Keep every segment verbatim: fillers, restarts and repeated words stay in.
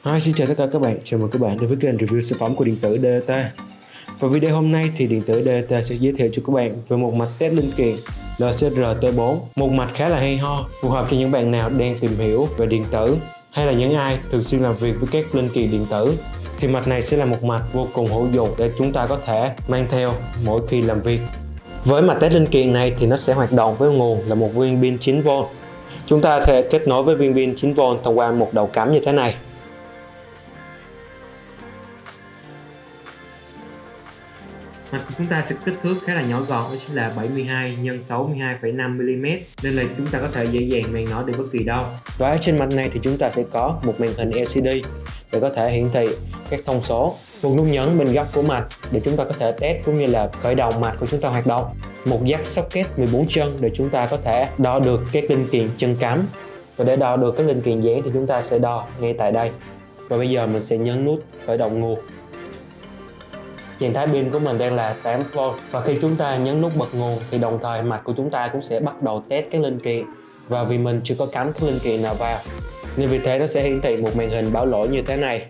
Hi, xin chào tất cả các bạn, chào mừng các bạn đến với kênh review sản phẩm của điện tử đê tê. Và video hôm nay thì điện tử đê tê sẽ giới thiệu cho các bạn về một mạch test linh kiện lờ xê rờ tê bốn, một mạch khá là hay ho, phù hợp cho những bạn nào đang tìm hiểu về điện tử hay là những ai thường xuyên làm việc với các linh kiện điện tử. Thì mạch này sẽ là một mạch vô cùng hữu dụng để chúng ta có thể mang theo mỗi khi làm việc. Với mạch test linh kiện này thì nó sẽ hoạt động với nguồn là một viên pin chín vôn. Chúng ta có thể kết nối với viên pin chín vôn thông qua một đầu cắm như thế này. Mạch của chúng ta sẽ kích thước khá là nhỏ gọn, đó chính là bảy mươi hai nhân sáu mươi hai phẩy năm mi li mét, nên là chúng ta có thể dễ dàng mang nó đi bất kỳ đâu. Và ở trên mạch này thì chúng ta sẽ có một màn hình lờ xê đê để có thể hiển thị các thông số, một nút nhấn bên góc của mạch để chúng ta có thể test cũng như là khởi động mạch của chúng ta hoạt động, một jack socket mười bốn chân để chúng ta có thể đo được các linh kiện chân cắm, và để đo được các linh kiện dán thì chúng ta sẽ đo ngay tại đây. Và bây giờ mình sẽ nhấn nút khởi động nguồn. Trạng thái pin của mình đang là tám vôn, và khi chúng ta nhấn nút bật nguồn thì đồng thời mạch của chúng ta cũng sẽ bắt đầu test các linh kiện. Và vì mình chưa có cắm các linh kiện nào vào nên vì thế nó sẽ hiển thị một màn hình báo lỗi như thế này.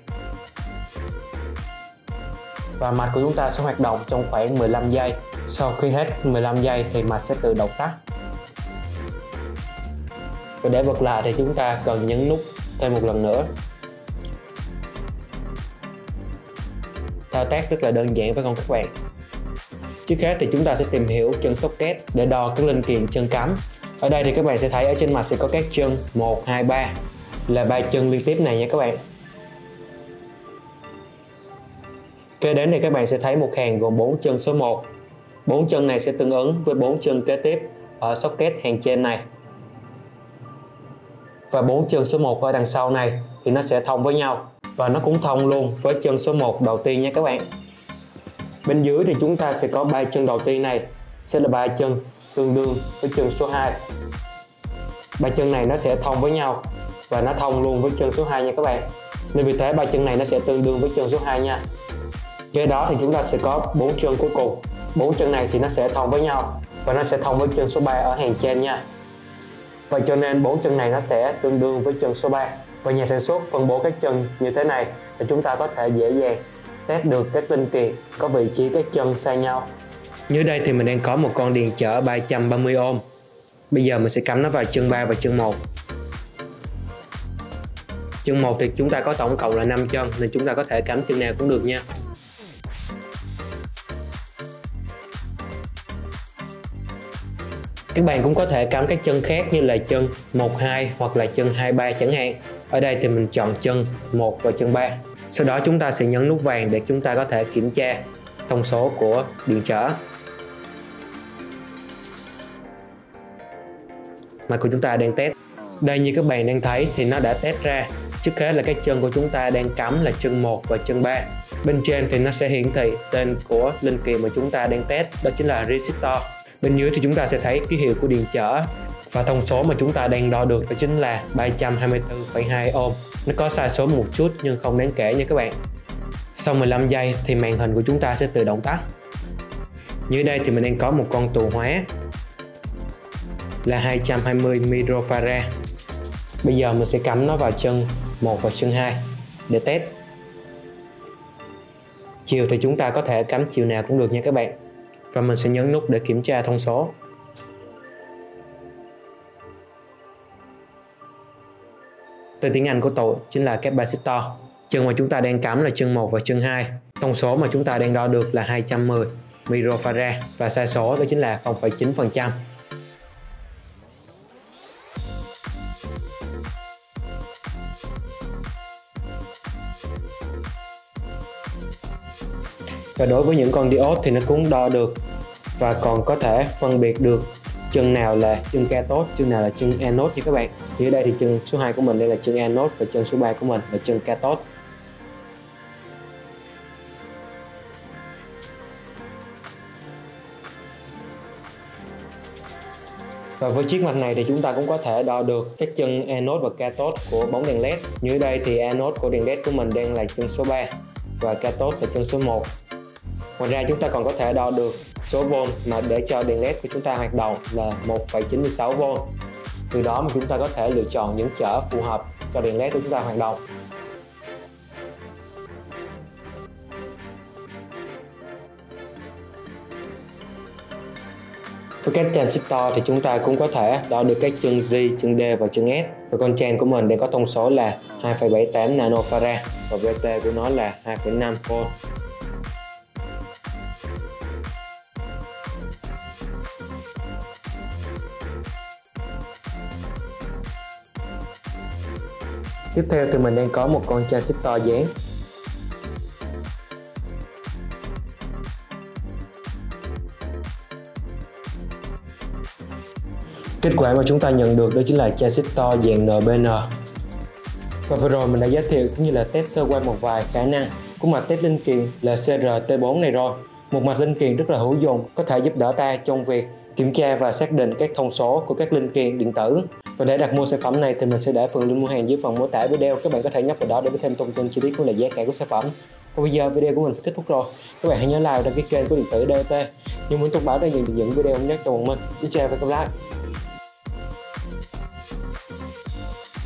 Và mạch của chúng ta sẽ hoạt động trong khoảng mười lăm giây. Sau khi hết mười lăm giây thì mạch sẽ tự động tắt. Và để bật lại thì chúng ta cần nhấn nút thêm một lần nữa. Thao tác rất là đơn giản phải không các bạn? Trước hết thì chúng ta sẽ tìm hiểu chân socket để đo các linh kiện chân cắm. Ở đây thì các bạn sẽ thấy ở trên mạch sẽ có các chân một, hai, ba, là ba chân liên tiếp này nha các bạn. Kế đến thì các bạn sẽ thấy một hàng gồm bốn chân số một. bốn chân này sẽ tương ứng với bốn chân kế tiếp ở socket hàng trên này. Và bốn chân số một ở đằng sau này thì nó sẽ thông với nhau. Và nó cũng thông luôn với chân số một đầu tiên nha các bạn. Bên dưới thì chúng ta sẽ có ba chân đầu tiên này sẽ là ba chân tương đương với chân số hai. Ba chân này nó sẽ thông với nhau và nó thông luôn với chân số hai nha các bạn. Nên vì thế ba chân này nó sẽ tương đương với chân số hai nha. Kế đó thì chúng ta sẽ có bốn chân cuối cùng. Bốn chân này thì nó sẽ thông với nhau và nó sẽ thông với chân số ba ở hàng trên nha. Vậy cho nên bốn chân này nó sẽ tương đương với chân số ba. Và nhà sản xuất phân bố các chân như thế này để chúng ta có thể dễ dàng test được các linh kiện có vị trí các chân xa nhau. Như đây thì mình đang có một con điện trở ba trăm ba mươi ohm. Bây giờ mình sẽ cắm nó vào chân ba và chân một. Chân một thì chúng ta có tổng cộng là năm chân nên chúng ta có thể cắm chân nào cũng được nha. Các bạn cũng có thể cắm các chân khác như là chân một, hai hoặc là chân hai, ba chẳng hạn. Ở đây thì mình chọn chân một và chân ba. Sau đó chúng ta sẽ nhấn nút vàng để chúng ta có thể kiểm tra thông số của điện trở. Mạch của chúng ta đang test. Đây như các bạn đang thấy thì nó đã test ra. Trước hết là các chân của chúng ta đang cắm là chân một và chân ba. Bên trên thì nó sẽ hiển thị tên của linh kiện mà chúng ta đang test, đó chính là resistor. Bên dưới thì chúng ta sẽ thấy ký hiệu của điện trở. Và thông số mà chúng ta đang đo được đó chính là ba trăm hai mươi tư phẩy hai ohm. Nó có sai số một chút nhưng không đáng kể nha các bạn. Sau mười lăm giây thì màn hình của chúng ta sẽ tự động tắt. Như đây thì mình đang có một con tụ hóa là hai trăm hai mươi microfarad. Bây giờ mình sẽ cắm nó vào chân một và chân hai để test. Chiều thì chúng ta có thể cắm chiều nào cũng được nha các bạn. Và mình sẽ nhấn nút để kiểm tra thông số. Từ tiếng Anh của tội chính là capacitor. Chân mà chúng ta đang cắm là chân một và chân hai. Thông số mà chúng ta đang đo được là hai trăm mười microfarad và sai số đó chính là không phẩy chín phần trăm. Và đối với những con diode thì nó cũng đo được và còn có thể phân biệt được chân nào là chân cathode, chân nào là chân anode nha các bạn. Như ở đây thì chân số hai của mình đây là chân anode và chân số ba của mình là chân cathode. Và với chiếc mạch này thì chúng ta cũng có thể đo được các chân anode và cathode của bóng đèn led. Như ở đây thì anode của đèn led của mình đang là chân số ba và cathode là chân số một. Ngoài ra chúng ta còn có thể đo được số vôn mà để cho đèn led của chúng ta hoạt động là một phẩy chín mươi sáu vôn. Từ đó mà chúng ta có thể lựa chọn những chở phù hợp cho đèn led của chúng ta hoạt động. Với các transistor thì chúng ta cũng có thể đo được các chân G, chân D và chân S. Và con trans của mình đang có thông số là hai phẩy bảy tám nanofarad và vê tê của nó là hai phẩy năm volt. Tiếp theo thì mình đang có một con transistor dán. Kết quả mà chúng ta nhận được đó chính là transistor dạng en bê en. Và vừa rồi mình đã giới thiệu cũng như là test sơ qua một vài khả năng của mạch test linh kiện là xê rờ tê bốn này rồi. Một mạch linh kiện rất là hữu dụng, có thể giúp đỡ ta trong việc kiểm tra và xác định các thông số của các linh kiện điện tử. Và để đặt mua sản phẩm này thì mình sẽ để phần link mua hàng dưới phần mô tả video, các bạn có thể nhấp vào đó để biết thêm thông tin chi tiết cũng là giá cả của sản phẩm. Còn bây giờ video của mình kết thúc rồi, các bạn hãy nhớ like đăng ký kênh của điện tử đê o tê nhưng muốn thông báo để nhận được những video nhất từ mình. Xin chào và hẹn gặp lại.